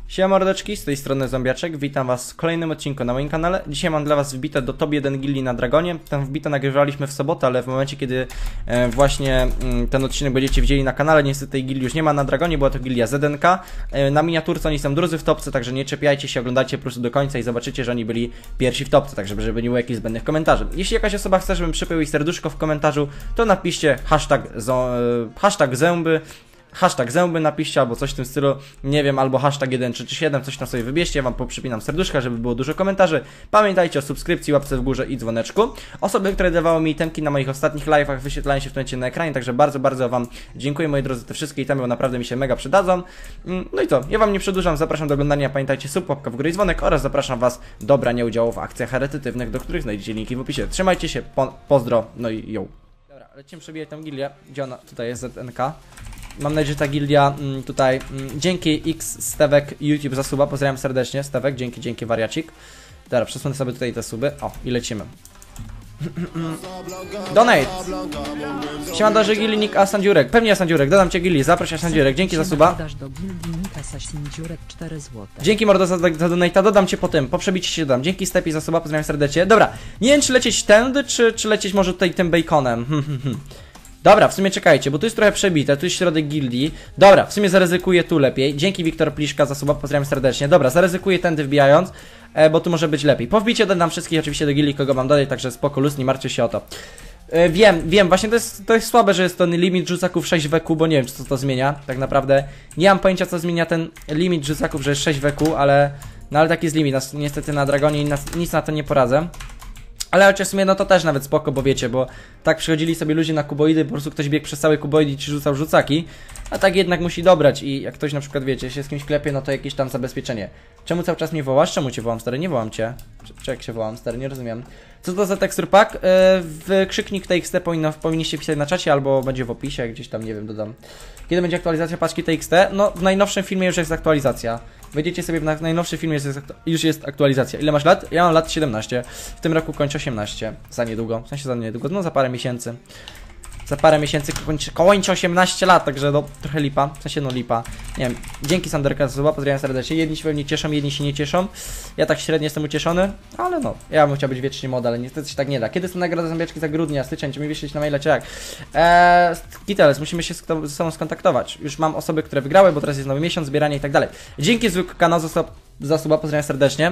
Siema mordeczki, z tej strony Zombiaczek, witam was w kolejnym odcinku na moim kanale. Dzisiaj mam dla was wbite do top 1 gildii na Dragonie. Tam wbite nagrywaliśmy w sobotę, ale w momencie kiedy właśnie ten odcinek będziecie widzieli na kanale, niestety tej gildii już nie ma na Dragonie, była to gildia ZNK. Na miniaturce oni są drudzy w topce, także nie czepiajcie się, oglądajcie po prostu do końca i zobaczycie, że oni byli pierwsi w topce, także żeby nie było jakichś zbędnych komentarzy. Jeśli jakaś osoba chce, żebym przypiął ich serduszko w komentarzu, to napiszcie hashtag zęby napiszcie, albo coś w tym stylu, nie wiem, albo hashtag 137, coś tam sobie wybierzcie, ja wam poprzypinam serduszka, żeby było dużo komentarzy. Pamiętajcie o subskrypcji, łapce w górze i dzwoneczku. Osoby, które dawały mi itemki na moich ostatnich live'ach, wyświetlają się w tym momencie na ekranie, także bardzo wam dziękuję, moi drodzy, te wszystkie itemy, bo naprawdę mi się mega przydadzą. No i co, ja wam nie przedłużam, zapraszam do oglądania, pamiętajcie sub, łapka w górę i dzwonek oraz zapraszam was do brania udziału w akcjach charytatywnych, do których znajdziecie linki w opisie. Trzymajcie się, pozdro, no i yo. Dobra, lecimy przebijać tą gildię, gdzie ona, tutaj jest ZNK. Mam nadzieję, że ta gildia tutaj, dzięki X Stewek YouTube za suba, pozdrawiam serdecznie, Stewek, dzięki wariacik. Dobra, przesunę sobie tutaj te suby, o i lecimy. Donate! Siema do gildii Nick Asandziurek, pewnie Asandziurek, dodam cię gildii, zaproś Asandziurek, dzięki za suba. Dzięki mordo za donate'a, dodam cię po tym, po przebicie się dodam, dzięki Stepi za suba, pozdrawiam serdecznie. Dobra, nie wiem czy lecieć tędy, czy lecieć może tutaj tym baconem. Dobra, w sumie czekajcie, bo tu jest trochę przebite, tu jest środek gildii. Dobra, w sumie zaryzykuję tu lepiej. Dzięki Wiktor Pliszka za suba, pozdrawiam serdecznie. Dobra, zaryzykuję tędy wbijając, bo tu może być lepiej. Po wbicie dodam wszystkich oczywiście do gildii, kogo mam dodać, także spoko, luz, nie martwcie się o to. Wiem, właśnie to jest słabe, że jest to limit rzucaków 6 WQ, bo nie wiem, co to zmienia. Tak naprawdę nie mam pojęcia, co zmienia ten limit rzucaków, że jest 6 WQ, ale taki jest limit. Niestety na Dragonie nic na to nie poradzę. Ale chociaż w sumie no to też nawet spoko, bo wiecie, bo tak przychodzili sobie ludzie na kuboidy, po prostu ktoś biegł przez cały kuboid i ci rzucał rzucaki, a tak jednak musi dobrać i jak ktoś na przykład, wiecie, się z kimś klepie, no to jakieś tam zabezpieczenie. Czemu cały czas mnie wołasz? Czemu cię wołam, stary? Nie wołam cię. Czy jak się wołam, stary? Nie rozumiem. Co to za tekstur pack? Wykrzyknik TXT powinniście pisać na czacie albo będzie w opisie, gdzieś tam, nie wiem, dodam. Kiedy będzie aktualizacja paczki TXT? No w najnowszym filmie już jest aktualizacja. Wejdziecie sobie w najnowszym filmie, już jest aktualizacja. Ile masz lat? Ja mam lat 17. W tym roku kończę 18. Za niedługo. W sensie za niedługo. No za parę miesięcy. Za parę miesięcy kończę 18 lat, także no trochę lipa. W sensie no lipa. Nie wiem. Dzięki Sanderka za słowa, pozdrawiam serdecznie. Jedni się pewnie cieszą, jedni się nie cieszą. Ja tak średnio jestem ucieszony, ale no. Ja bym chciał być wiecznie moda, ale niestety się tak nie da. Kiedy są nagrody zombiaczki za grudnia, styczeń? Czy mi wyśleć na maila, czy jak? Kiteles, musimy się ze sobą skontaktować. Już mam osoby, które wygrały, bo teraz jest nowy miesiąc, zbieranie i tak dalej. Dzięki zwykły kanał za suba, pozdrawiam serdecznie.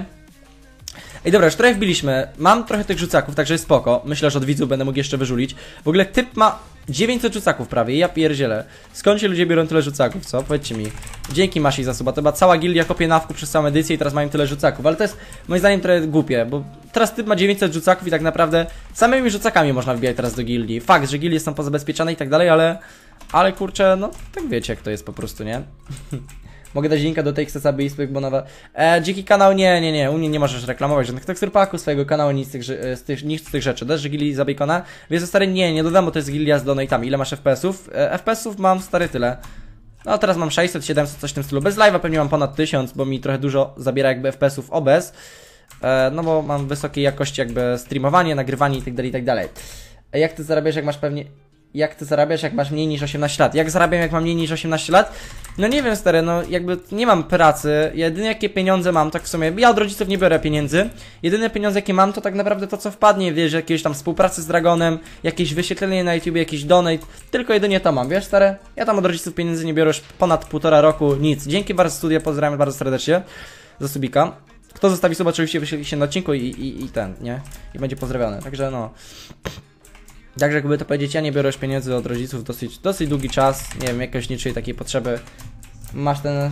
Ej, dobra, już trochę wbiliśmy. Mam trochę tych rzucaków, także jest spoko. Myślę, że od widzów będę mógł jeszcze wyżulić. W ogóle typ ma 900 rzucaków prawie, ja pierdzielę. Skąd się ludzie biorą tyle rzucaków, co? Powiedzcie mi. Dzięki Masi za suba, to chyba cała gildia kopie nawku przez całą edycję i teraz mają tyle rzucaków. Ale to jest moim zdaniem trochę głupie, bo teraz typ ma 900 rzucaków i tak naprawdę samymi rzucakami można wbijać teraz do gildii. Fakt, że gildie są pozabezpieczane i tak dalej, ale kurczę, no tak wiecie jak to jest po prostu, nie? Mogę dać linka do TXT aby i bo nowa. Dziki kanał, nie, u mnie nie możesz reklamować żadnych tekstur packów swojego kanału, nic z tych rzeczy. Dasz, że gildii za bacona? Wiesz, stary, nie dodam, bo to jest gildia z donate'ami. Ile masz FPS-ów? FPS-ów mam, stary, tyle. No teraz mam 600, 700, coś w tym stylu. Bez live'a pewnie mam ponad 1000, bo mi trochę dużo zabiera jakby FPS-ów OBS. No bo mam wysokiej jakości jakby streamowanie, nagrywanie itd. Jak ty zarabiasz, jak masz pewnie... Jak ty zarabiasz, jak masz mniej niż 18 lat? Jak zarabiam, jak mam mniej niż 18 lat? No nie wiem, stary, no jakby nie mam pracy. Jedyne jakie pieniądze mam, tak w sumie, ja od rodziców nie biorę pieniędzy. Jedyne pieniądze jakie mam, to tak naprawdę to co wpadnie, wiesz, jakieś tam współpracy z Dragonem, jakieś wyświetlenie na YouTube, jakiś donate. Tylko jedynie to mam, wiesz, stary? Ja tam od rodziców pieniędzy nie biorę już ponad 1,5 roku, nic. Dzięki bardzo studia, pozdrawiam bardzo serdecznie za subika. Kto zostawi suba, oczywiście wyświetli się na odcinku i ten, nie? I będzie pozdrowiony, także no... Także jakby to powiedzieć, ja nie biorę już pieniędzy od rodziców dosyć długi czas, nie wiem, jakoś nie czuję takiej potrzeby. Masz ten...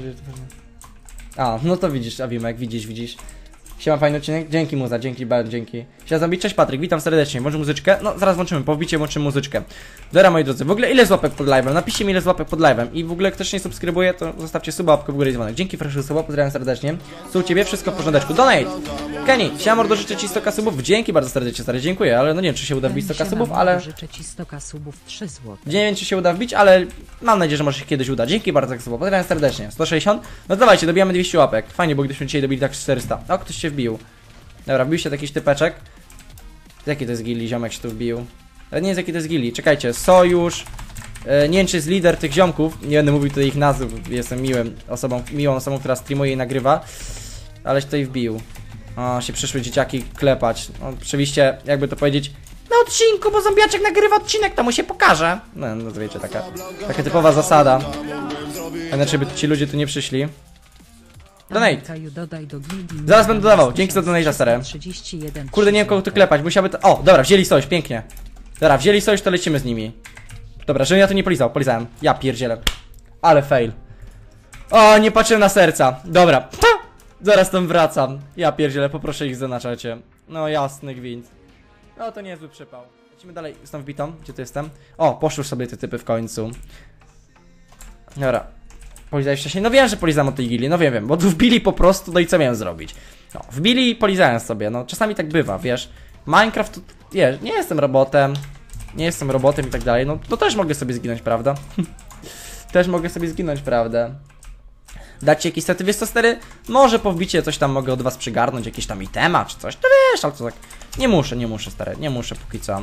A, no to widzisz, Awimek, widzisz. Siema, fajny odcinek, dzięki muza, dzięki. Chciałem zabić, cześć Patryk, witam serdecznie, włączę muzyczkę, no zaraz włączymy, po wbicie włączymy muzyczkę. Dobra moi drodzy, w ogóle ile złapek pod live'em, napiszcie mi ile złapek pod live'em i w ogóle ktoś nie subskrybuje, to zostawcie suba, łapkę w górę i dzwonek. Dzięki Freshu suba, pozdrawiam serdecznie. Co u ciebie, wszystko w porządeczku, donate! Kenny, siema mordo, życzę ci 100 subów, dzięki bardzo serdecznie stary, dziękuję, ale no nie wiem czy się uda wbić 100 subów, ale... Życzę ci 100 subów, 3 zł. Nie wiem czy się uda wbić, ale mam nadzieję, że może się kiedyś uda. Dzięki bardzo za suba, pozdrawiam serdecznie. 160? No dawajcie, dobijamy 200 łapek. Fajnie, bo gdybyśmy dzisiaj dobili tak 400. O, ktoś się wbił. Dobra, wbił się jakiś typeczek. Jaki to jest gilli, ziomek się tu wbił? Ale nie jest jaki to jest gilli, czekajcie, sojusz Nie wiem, czy jest lider tych ziomków. Nie będę mówił tutaj ich nazw. Jestem miłą osobą, która streamuje i nagrywa. Ale się tutaj wbił. O, się przyszły dzieciaki klepać. No, oczywiście, jakby to powiedzieć, na odcinku, bo zombiaczek nagrywa odcinek, to mu się pokaże. No wiecie, taka typowa zasada. Inaczej by ci ludzie tu nie przyszli. Donate. Zaraz będę dodawał, dzięki za donate, stare. Kurde, nie wiem kogo tu klepać, musiałby to... O, dobra, wzięli sojusz, pięknie. Dobra, wzięli sojusz, to lecimy z nimi. Dobra, żebym ja tu nie polizałem. Ja pierdzielę. Ale fail. O, nie patrzę na serca. Dobra. Zaraz tam wracam. Ja pierdzielę, poproszę ich na czacie. No jasny gwint. No to niezły przypał. Lecimy dalej z tą wbitą. Gdzie tu jestem? O, poszły sobie te typy w końcu. Dobra. Polizałeś wcześniej? No wiem, że polizałem od tej gili. No wiem, bo tu wbili po prostu, no i co miałem zrobić? No, wbili i polizałem sobie. No, czasami tak bywa, wiesz. Minecraft to... nie jestem robotem. Nie jestem robotem i tak dalej. No, to też mogę sobie zginąć, prawda? Też mogę sobie zginąć, prawda? Dacie jakieś sety, wiesz co, stary? Może po wbicie coś tam mogę od was przygarnąć, jakieś tam itema czy coś, to wiesz, ale to tak. Nie muszę, stary, nie muszę póki co.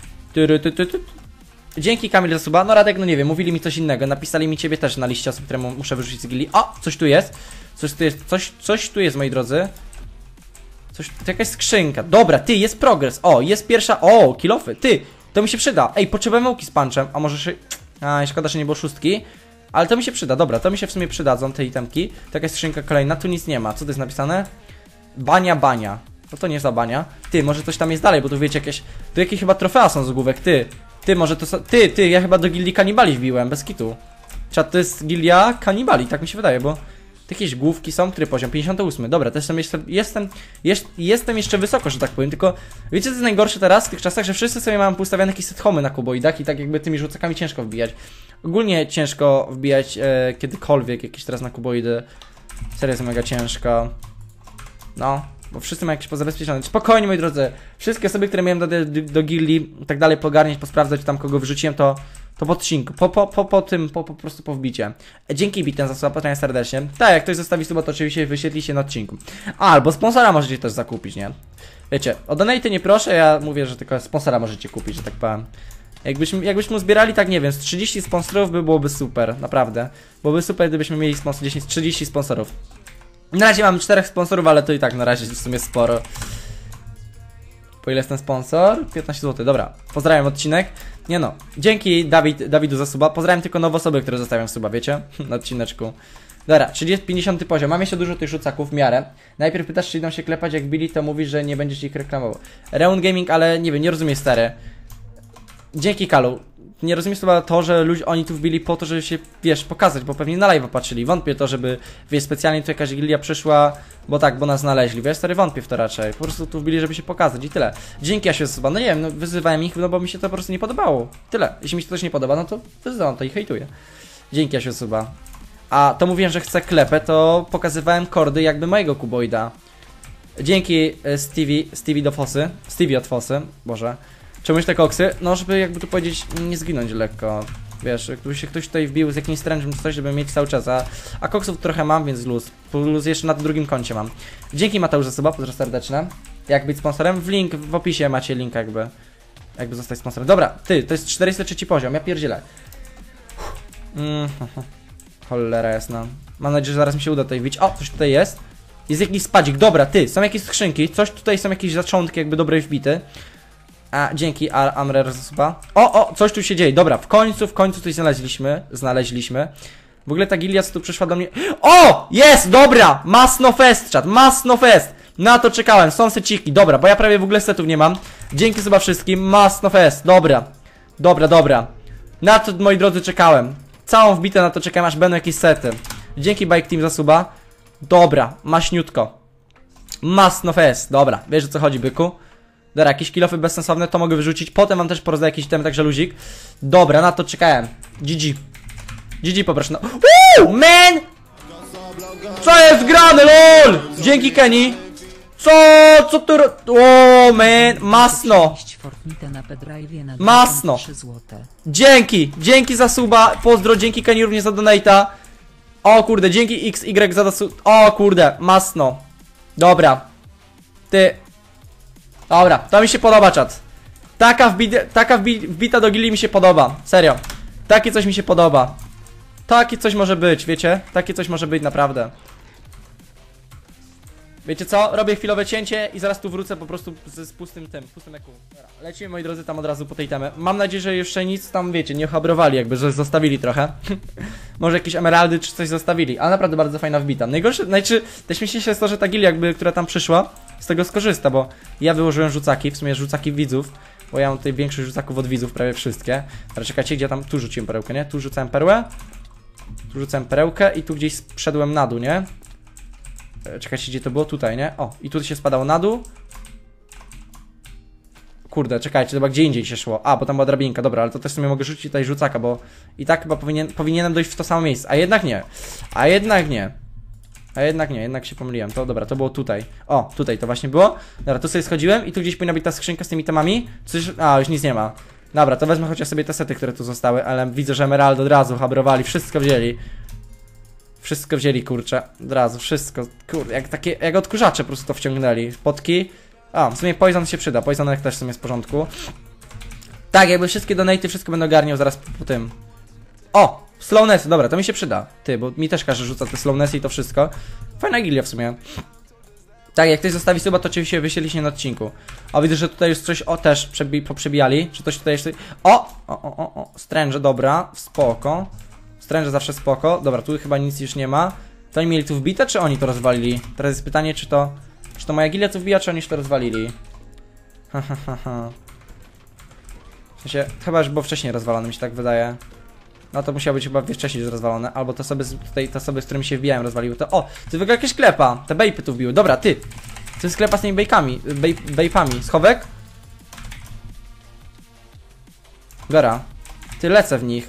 Dzięki Kamil za suba, no Radek, no nie wiem, mówili mi coś innego, napisali mi ciebie też na liście osób, które muszę wyrzucić z gili. O, coś tu jest, coś tu jest, moi drodzy. Coś, to jakaś skrzynka, dobra, ty, jest progres, o, jest pierwsza, o, kilofy, ty, to mi się przyda, ej, potrzebujemy łuki z punczem, a może się, szkoda, że nie było szóstki. Ale to mi się przyda, dobra, to mi się w sumie przydadzą te itemki. To jakaś skrzynka kolejna, tu nic nie ma. Co to jest napisane? Bania. No to nie za bania. Ty, może coś tam jest dalej, bo tu wiecie jakieś... Tu jakieś chyba trofea są z główek, ty, może to są... Ty, ja chyba do gildii kanibali wbiłem, bez kitu. Czat, to jest gildia kanibali, tak mi się wydaje, bo... Jakieś główki są, który poziom? 58. Dobra, też jestem jeszcze wysoko, że tak powiem, tylko wiecie co jest najgorsze teraz w tych czasach, że wszyscy sobie mają poustawiane jakieś set homy na kuboidach i tak jakby tymi rzucakami ciężko wbijać. Ogólnie ciężko wbijać kiedykolwiek jakieś teraz na kuboidy. Serio jest mega ciężko. No, bo wszyscy mają jakieś pozabezpieczone. Spokojnie, moi drodzy, wszystkie osoby, które miałem do gildii i tak dalej pogarniać, posprawdzać tam kogo wyrzuciłem, to po odcinku, po prostu po wbicie. Dzięki Biten za słowa, pozdrawiam serdecznie. Tak, jak ktoś zostawi suba, to oczywiście wyświetli się na odcinku. Albo sponsora możecie też zakupić, nie? Wiecie, o donaty nie proszę, ja mówię, że tylko sponsora możecie kupić, że tak powiem. Jakbyśmy zbierali, tak nie wiem, z 30 sponsorów byłoby super, naprawdę. Byłoby super, gdybyśmy mieli 30 sponsorów. Na razie mamy 4 sponsorów, ale to i tak na razie w sumie sporo. Po ile jest ten sponsor? 15 zł, dobra. Pozdrawiam odcinek. Nie no, dzięki Dawidu za suba. Pozdrawiam tylko nowe osoby, które zostawiam suba, wiecie? Na odcineczku. Dobra, 50 poziom. Mam jeszcze dużo tych rzucaków w miarę. Najpierw pytasz, czy idą się klepać, jak bili, to mówisz, że nie będziesz ich reklamował. Reun Gaming, ale nie wiem, nie rozumiem, stary. Dzięki Kalu. Nie rozumiem chyba to, że oni tu wbili po to, żeby się, wiesz, pokazać, bo pewnie na live'a patrzyli. Wątpię to, żeby, wiesz, specjalnie tu jakaś gildia przyszła, bo nas znaleźli, wiesz, stary, wątpię w to raczej. Po prostu tu wbili, żeby się pokazać i tyle. Dzięki Jasiu za, no nie wiem, no wyzywałem ich, no bo mi się to po prostu nie podobało. Tyle. Jeśli mi się to też nie podoba, no to wyzywam to i hejtuję. Dzięki Jasiu za. A to mówiłem, że chcę klepę, to pokazywałem kordy jakby mojego kuboida. Dzięki Stevie od Fosy, Boże. Czemuś te koksy? No, żeby jakby tu powiedzieć, nie zginąć lekko. Wiesz, jakby się ktoś tutaj wbił z jakimś stręczem czy coś, żeby mieć cały czas, a koksów trochę mam, więc luz. Luz jeszcze na drugim koncie mam. Dzięki Mateusz za suba, pozdro serdeczne. Jak być sponsorem? W opisie macie link jakby zostać sponsorem. Dobra, ty, to jest 403 poziom, ja pierdzielę. Cholera jasna. Mam nadzieję, że zaraz mi się uda tutaj wbić. O, coś tutaj jest. Jest jakiś spadzik, dobra, ty, są jakieś skrzynki, coś tutaj, są jakieś zaczątki jakby dobrej wbity. A, dzięki Amrer za suba. O, coś tu się dzieje, dobra, w końcu coś znaleźliśmy. W ogóle ta gildia, co tu przyszła do mnie. O! Jest! Dobra! Masno Fest, czat, Masno Fest! Na to czekałem, są seciki, dobra, bo ja prawie w ogóle setów nie mam. Dzięki suba wszystkim, Masno Fest, dobra. Na to, moi drodzy, czekałem. Całą wbitę na to czekałem, aż będą jakieś sety. Dzięki Bike Team za suba. Dobra, maśniutko. Masno Fest, dobra, wiesz o co chodzi, byku. Dobra, jakieś kilofy bezsensowne, to mogę wyrzucić. Potem wam też porozdaję jakiś item, także luzik. Dobra, na to czekałem. GG poproszę, no. Man! Co jest grane, lol! Dzięki Kenny. Co tu... O, man, masno. Masno. Dzięki za suba, pozdro, dzięki Kenny również za donate'a. O kurde, dzięki XY za o kurde, masno. Dobra. Ty... Dobra, to mi się podoba, czat. Taka wbita do gilii mi się podoba. Serio. Takie coś mi się podoba. Takie coś może być, wiecie? Takie coś może być naprawdę. Wiecie co? Robię chwilowe cięcie i zaraz tu wrócę po prostu z pustym eku. Lecimy, moi drodzy, tam od razu po tej temie. Mam nadzieję, że jeszcze nic tam, wiecie, nie ochabrowali, jakby, że zostawili trochę. Może jakieś emeraldy czy coś zostawili, ale naprawdę bardzo fajna wbita. Najgorsze, najśmieszniejsze jest to, że ta gilia, jakby, która tam przyszła, z tego skorzysta, bo ja wyłożyłem rzucaki, w sumie rzucaki widzów, bo ja mam tutaj większość rzucaków od widzów, prawie wszystkie. Ale czekajcie, gdzie tam, tu rzuciłem perełkę, nie? Tu rzucałem perłę, tu rzucałem perełkę i tu gdzieś szedłem na dół, nie? Czekajcie, gdzie to było? Tutaj, nie? O, i tu się spadało na dół. Kurde, czekajcie, chyba gdzie indziej się szło. A, bo tam była drabinka, dobra, ale to też sobie mogę rzucić tutaj rzucaka, bo i tak chyba powinienem dojść w to samo miejsce. A jednak nie. A jednak nie. A jednak nie, jednak się pomyliłem. To dobra, to było tutaj. O, tutaj to właśnie było. Dobra, tu sobie schodziłem i tu gdzieś powinna być ta skrzynka z tymi temami. Coś... A, już nic nie ma. Dobra, to wezmę chociaż sobie te sety, które tu zostały, ale widzę, że emerald od razu habrowali, wszystko wzięli. Wszystko wzięli, kurczę, od razu, wszystko, kurde, jak odkurzacze po prostu to wciągnęli. Potki. A, w sumie poison się przyda, poisonek też w sumie jest w porządku. Tak, jakby wszystkie donaty, wszystko będę ogarniał zaraz po tym. O, slowness, dobra, to mi się przyda. Ty, bo mi też każdy rzuca te slownessy i to wszystko. Fajna gilia w sumie. Tak, jak ktoś zostawi suba, to oczywiście wyświetlicie na odcinku. O, widzę, że tutaj już coś, o, też poprzebijali. Czy coś tutaj jeszcze... O, Strange, dobra, spoko. Strange zawsze spoko. Dobra, tu chyba nic już nie ma. To oni mieli tu wbite, czy oni to rozwalili? Teraz jest pytanie, czy to moja gilia tu wbija, czy oni już to rozwalili? W sensie, chyba już było wcześniej rozwalone, mi się tak wydaje. No to musiało być chyba wcześniej już rozwalone. Albo te osoby, tutaj, te osoby, z którymi się wbijałem, rozwaliły to. O, to wygląda jakieś klepa. Te bejpy tu wbiły. Dobra, ty. To jest klepa z tymi bejkami. Bejpami. Schowek? Dobra. Ty, lecę w nich.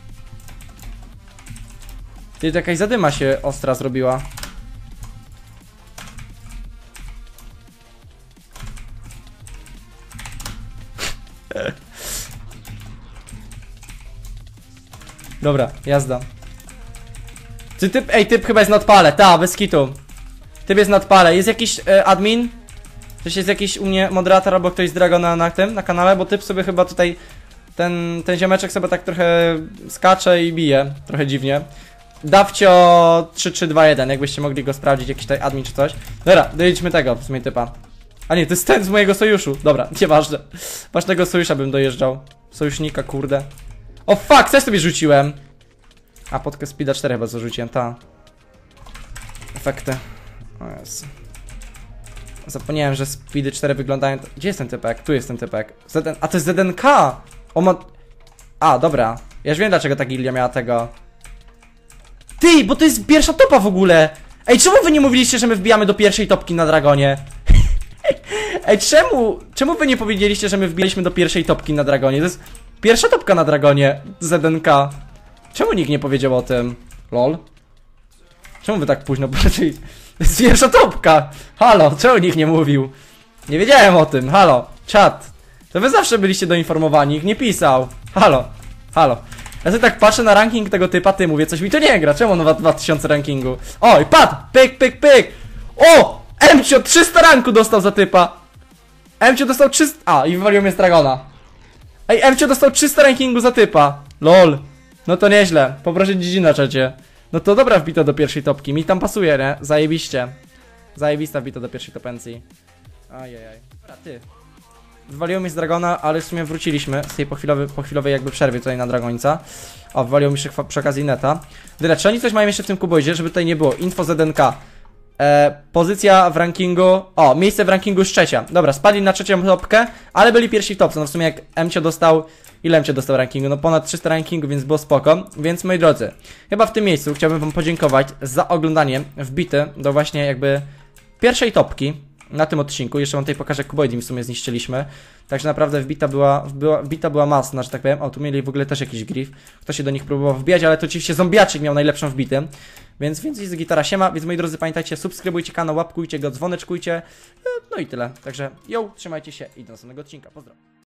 Ty, to jakaś zadyma się ostra zrobiła. Dobra, jazda. Ty, typ chyba jest na odpale, ta, bez kitu. Typ jest na odpale, jest jakiś admin? Czy jest jakiś u mnie moderator albo ktoś z Dragona na kanale, bo typ sobie chyba tutaj, ten ziomeczek sobie tak trochę skacze i bije, trochę dziwnie. Dawcio 3321, jakbyście mogli go sprawdzić, jakiś tutaj admin czy coś. Dobra, dojedźmy tego, w sumie typa. A nie, to jest ten z mojego sojuszu. Dobra, nieważne. Ważnego sojusza bym dojeżdżał. Sojusznika, kurde. O fuck, coś sobie rzuciłem. A, podkę Speeda 4 chyba zarzuciłem, ta. Efekty. O Jezu. Zapomniałem, że Speedy 4 wyglądają... Gdzie jest ten typek? Tu jest ten typek. A to jest ZNK! O ma... A, dobra. Ja już wiem, dlaczego ta gilia miała tego. Ty, bo to jest pierwsza topa w ogóle! Ej, czemu wy nie mówiliście, że my wbijamy do pierwszej topki na Dragonie? Ej, czemu wy nie powiedzieliście, że my wbiliśmy do pierwszej topki na Dragonie? To jest pierwsza topka na Dragonie ZNK. Czemu nikt nie powiedział o tym? Lol. Czemu wy tak późno powiedzieli? To jest pierwsza topka! Halo, czemu nikt nie mówił? Nie wiedziałem o tym, halo, czat. To wy zawsze byliście doinformowani, nikt nie pisał. Halo, halo. Ja sobie tak patrzę na ranking tego typa, ty mówię, coś mi to nie gra, czemu on ma 2000 rankingu? Oj, padł, pyk, pyk, pyk. O! Emcio 300 ranku dostał za typa. Emcio dostał 300... A, i wywalił mnie z Dragona. Ej, Emcio dostał 300 rankingu za typa. Lol. No to nieźle, poproszę dziedzina na czacie. No to dobra wbita do pierwszej topki, mi tam pasuje, nie? Zajebiście. Zajebista wbita do pierwszej topencji. Ajajaj. Dobra, ty. Wywaliło mnie z Dragona, ale w sumie wróciliśmy z tej pochwilowej jakby przerwy tutaj na Dragońca. O, wywaliło mi się przy okazji neta. Dobra, czy oni coś mają jeszcze w tym kuboidzie, żeby tutaj nie było? Info ZNK. Pozycja w rankingu... O, miejsce w rankingu jest trzecia. Dobra, spadli na trzecią topkę, ale byli pierwsi w topce. No w sumie jak Emcio dostał... Ile Emcio dostał rankingu? No ponad 300 rankingu, więc było spoko. Więc moi drodzy, chyba w tym miejscu chciałbym wam podziękować za oglądanie wbity do właśnie jakby pierwszej topki na tym odcinku. Jeszcze wam tutaj pokażę kuboid, w sumie zniszczyliśmy. Także naprawdę wbita była masna, że tak powiem. O, tu mieli w ogóle też jakiś grif. Ktoś się do nich próbował wbijać, ale to oczywiście zombiaczek miał najlepszą wbitę. Więc jest gitara siema. Więc moi drodzy, pamiętajcie, subskrybujcie kanał, łapkujcie go, dzwoneczkujcie. No i tyle. Także trzymajcie się i do następnego odcinka. Pozdrawiam.